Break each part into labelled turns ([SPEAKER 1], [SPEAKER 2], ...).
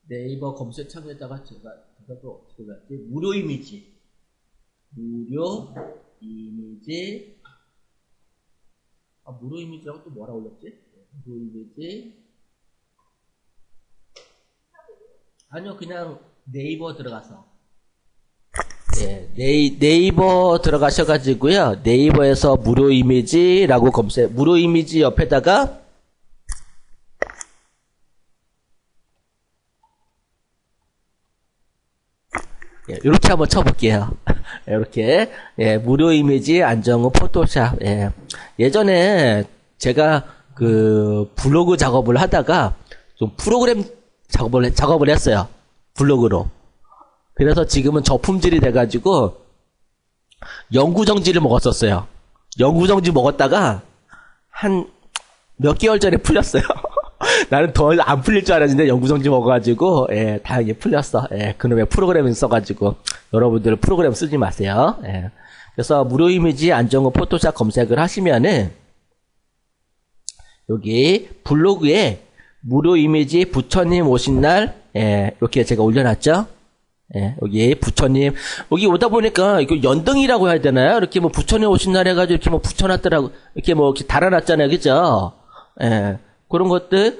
[SPEAKER 1] 네이버 검색창에다가 제가 어떻게 봤지? 무료 이미지. 무료 이미지. 무료 이미지라고 또 뭐라 올렸지? 무료 이미지. 아니요, 그냥 네이버 들어가서. 네, 네이버 들어가셔가지고요. 네이버에서 무료 이미지라고 무료 이미지 옆에다가 이렇게 한번 쳐볼게요. 이렇게 무료 이미지 안정우 포토샵. 예전에 제가 그 블로그 작업을 하다가 좀 프로그램 작업을 했어요. 블로그로. 그래서 지금은 저품질이 돼가지고 영구정지를 먹었었어요. 영구정지 먹었다가 한 몇 개월 전에 풀렸어요. 나는 더 안 풀릴 줄 알았는데 영구정지 먹어가지고 다행히 풀렸어. 그놈의 프로그램을 써가지고 여러분들 프로그램 쓰지 마세요. 그래서 무료 이미지 안정우 포토샵 검색을 하시면은 여기 블로그에 무료 이미지 부처님 오신 날 이렇게 제가 올려놨죠. 여기 부처님 여기 오다 보니까 이거 연등이라고 해야 되나요? 이렇게 뭐 부처님 오신 날 해가지고 이렇게 뭐 붙여놨더라고. 이렇게 뭐 이렇게 달아놨잖아요, 그죠? 그런 것들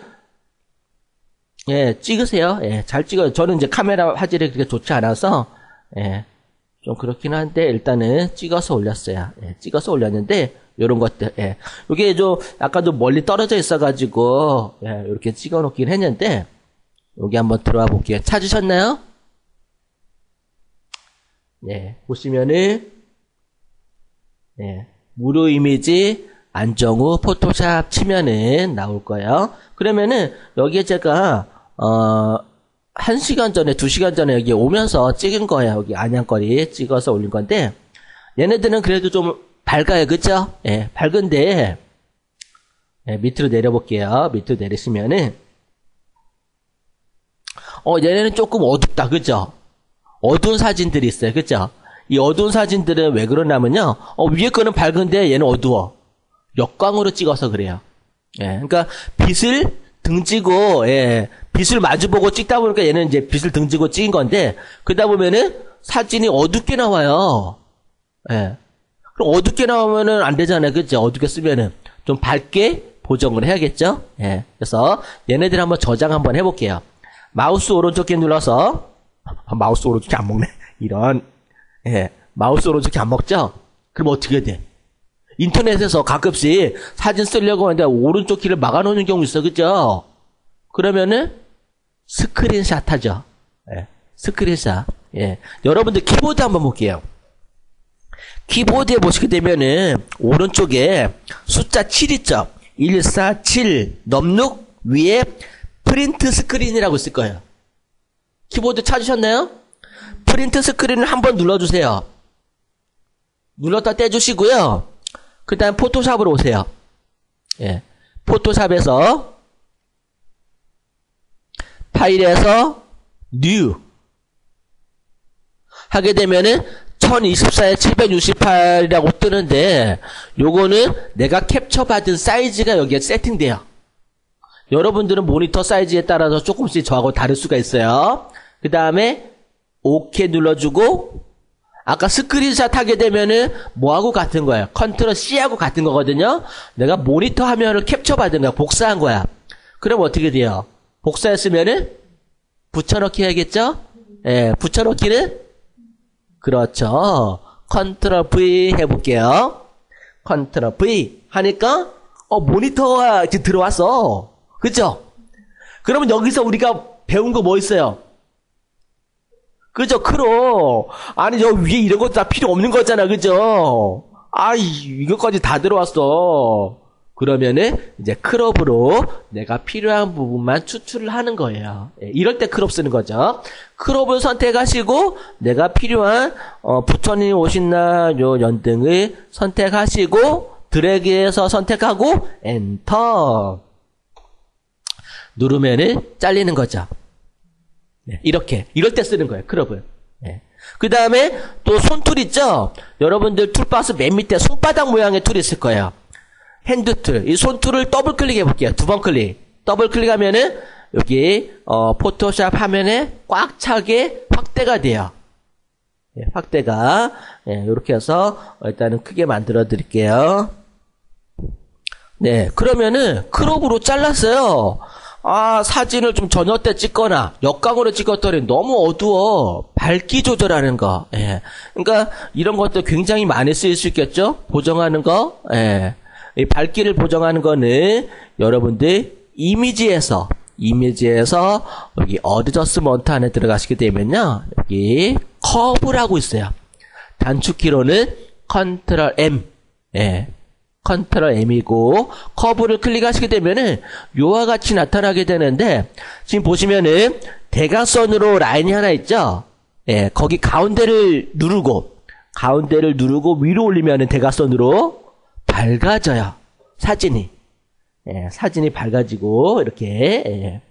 [SPEAKER 1] 찍으세요. 잘 찍어요. 저는 이제 카메라 화질이 그렇게 좋지 않아서 좀 그렇긴 한데 일단은 찍어서 올렸어요. 찍어서 올렸는데 요런 것들 요게 좀 약간 좀 멀리 떨어져 있어가지고 이렇게 찍어놓긴 했는데 여기 한번 들어와 볼게요. 찾으셨나요? 보시면은 무료 이미지 안정우 포토샵 치면은 나올 거예요. 그러면은 여기에 제가 1시간 전에 2시간 전에 여기 오면서 찍은 거예요. 여기 안양거리 찍어서 올린 건데 얘네들은 그래도 좀 밝아요. 그쵸? 밝은데 밑으로 내려볼게요. 밑으로 내리시면은 얘네는 조금 어둡다. 그죠? 어두운 사진들이 있어요. 그죠? 이 어두운 사진들은 왜 그러냐면요. 위에 거는 밝은데 얘는 어두워. 역광으로 찍어서 그래요. 그러니까 빛을 등지고 빛을 마주보고 찍다 보니까 얘는 이제 빛을 등지고 찍은 건데 그러다 보면은 사진이 어둡게 나와요. 그럼 어둡게 나오면은 안 되잖아요. 그죠? 어둡게 쓰면은 좀 밝게 보정을 해야겠죠? 그래서 얘네들 한번 저장 한번 해볼게요. 마우스 오른쪽 키 눌러서 마우스 오른쪽 키 안 먹네. 이런 마우스 오른쪽 키 안 먹죠? 그럼 어떻게 돼? 인터넷에서 가끔씩 사진 쓰려고 하는데 오른쪽 키를 막아놓는 경우 있어. 그죠? 그러면은 스크린샷 하죠. 스크린샷. 여러분들 키보드 한번 볼게요. 키보드에 보시게 되면은 오른쪽에 숫자 7 있죠? 147 넘룩 위에 프린트 스크린이라고 있을 거예요. 키보드 찾으셨나요? 프린트 스크린을 한번 눌러주세요. 눌렀다 떼주시고요. 그 다음 포토샵으로 오세요. 포토샵에서 파일에서 뉴 하게 되면은 1024에 768이라고 뜨는데 요거는 내가 캡처받은 사이즈가 여기에 세팅돼요. 여러분들은 모니터 사이즈에 따라서 조금씩 저하고 다를 수가 있어요. 그 다음에 OK 눌러주고 아까 스크린샷 하게 되면은 뭐하고 같은 거예요? 컨트롤 C하고 같은 거거든요. 내가 모니터 화면을 캡처받은 거야. 복사한 거야. 그럼 어떻게 돼요? 복사했으면은 붙여넣기 해야겠죠? 붙여넣기는 그렇죠. 컨트롤 V 해볼게요. 컨트롤 V 하니까 모니터가 이제 들어왔어. 그죠? 그러면 여기서 우리가 배운 거 뭐 있어요? 그죠? 크롭. 아니, 저 위에 이런 것도 다 필요 없는 거잖아. 그죠? 이것까지 다 들어왔어. 그러면은, 이제 크롭으로 내가 필요한 부분만 추출을 하는 거예요. 이럴 때 크롭 쓰는 거죠. 크롭을 선택하시고, 내가 필요한, 부처님 오신 날 요 연등을 선택하시고, 드래그해서 선택하고, 엔터. 누르면은 잘리는 거죠. 이렇게 이럴 때 쓰는 거예요. 크롭을. 그 다음에 또 손툴 있죠? 여러분들 툴박스 맨 밑에 손바닥 모양의 툴이 있을 거예요. 핸드툴. 이 손툴을 더블 클릭해 볼게요. 2번 클릭. 더블 클릭하면은 여기 포토샵 화면에 꽉 차게 확대가 돼요. 예, 확대가 이렇게 해서 일단은 크게 만들어 드릴게요. 네, 그러면은 크롭으로 잘랐어요. 아, 사진을 좀 저녁 때 찍거나 역광으로 찍었더니 너무 어두워. 밝기 조절하는 거. 예. 그러니까 이런 것도 굉장히 많이 쓰일 수 있겠죠? 보정하는 거. 예. 이 밝기를 보정하는 거는 여러분들 이미지에서 여기 어드저스먼트 안에 들어가시게 되면요. 여기 커브라고 있어요. 단축키로는 컨트롤 M. 예. 컨트롤 M이고 커브를 클릭하시게 되면은 요와 같이 나타나게 되는데 지금 보시면은 대각선으로 라인이 하나 있죠? 예, 거기 가운데를 누르고 위로 올리면은 대각선으로 밝아져요. 사진이. 예, 사진이 밝아지고 이렇게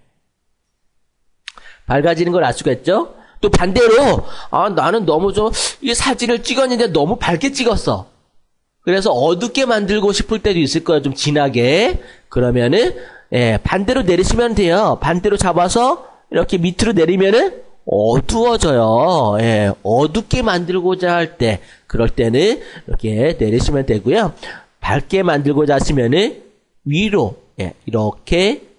[SPEAKER 1] 밝아지는 걸 알 수가 있죠? 또 반대로 나는 너무 이 사진을 찍었는데 너무 밝게 찍었어. 그래서 어둡게 만들고 싶을 때도 있을 거예요. 좀 진하게. 그러면은 반대로 내리시면 돼요. 반대로 잡아서 이렇게 밑으로 내리면은 어두워져요. 예, 어둡게 만들고자 할 때, 그럴 때는 이렇게 내리시면 되고요. 밝게 만들고자 하시면은 위로 이렇게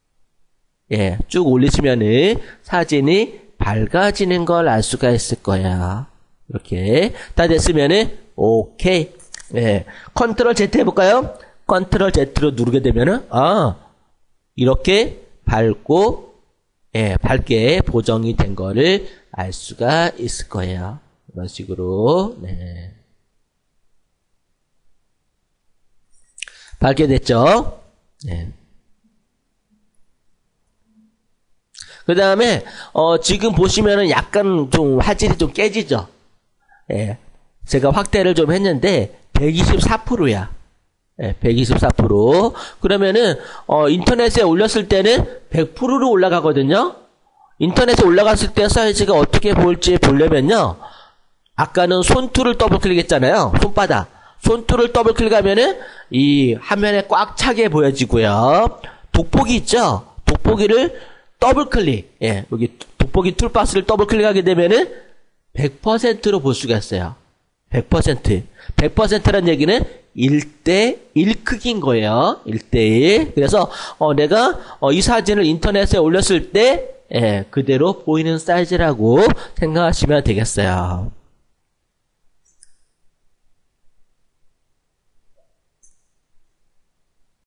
[SPEAKER 1] 쭉 올리시면은 사진이 밝아지는 걸 알 수가 있을 거야. 이렇게 다 됐으면은 오케이. 컨트롤 Z 해볼까요? 컨트롤 Z로 누르게 되면은 이렇게 밝고 밝게 보정이 된 거를 알 수가 있을 거예요. 이런 식으로 밝게 됐죠? 그 다음에 지금 보시면은 약간 좀 화질이 좀 깨지죠? 제가 확대를 좀 했는데 124%야. 124%. 그러면은 인터넷에 올렸을 때는 100%로 올라가거든요. 인터넷에 올라갔을 때 사이즈가 어떻게 보일지 보려면요. 아까는 손툴을 더블 클릭했잖아요. 손툴을 더블 클릭하면은 이 화면에 꽉 차게 보여지고요. 돋보기 있죠. 돋보기를 더블 클릭. 여기 돋보기 툴박스를 더블 클릭하게 되면은 100%로 볼 수가 있어요. 100%. 100%란 얘기는 1:1 크기인 거예요. 1:1. 그래서 내가 이 사진을 인터넷에 올렸을 때 그대로 보이는 사이즈라고 생각하시면 되겠어요.